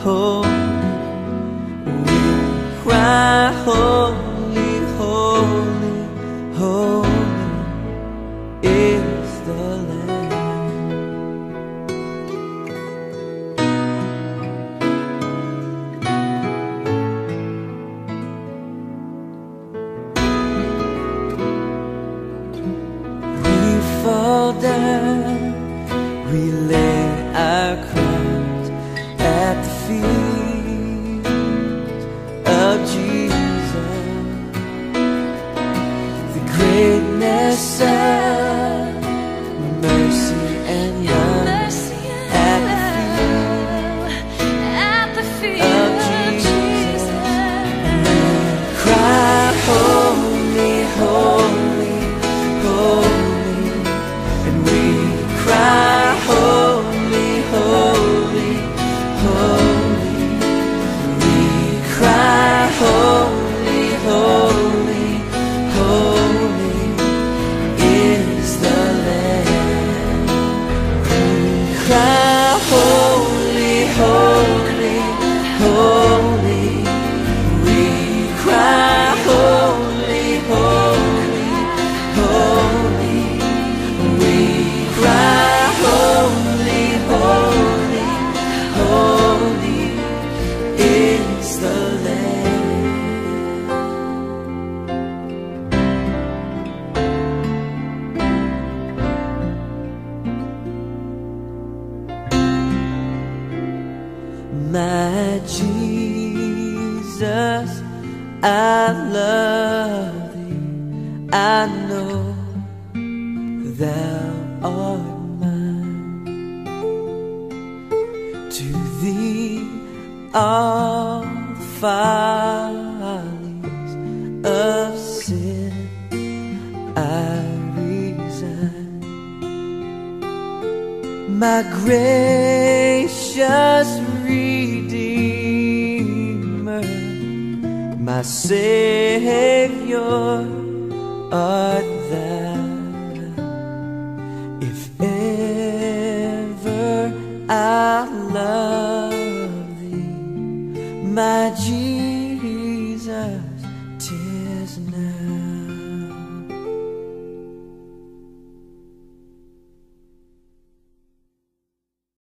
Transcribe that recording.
holy, we cry holy, holy, holy is the Lamb. We fall down, we lay our crowns at the feet of Jesus. The greatness of mercy and love at the feet of Jesus. And we cry holy, holy, holy, and we cry holy, holy, holy. We cry holy, holy, holy is the Lamb. We cry holy, holy, holy. We cry holy, holy, holy. We cry holy, holy, holy is the Lamb. My Jesus, I love thee. I know thou art mine. To thee all the follies of sin I resign. My gracious Redeemer, my Savior art thou. If ever I love thee, my Jesus, 'tis now.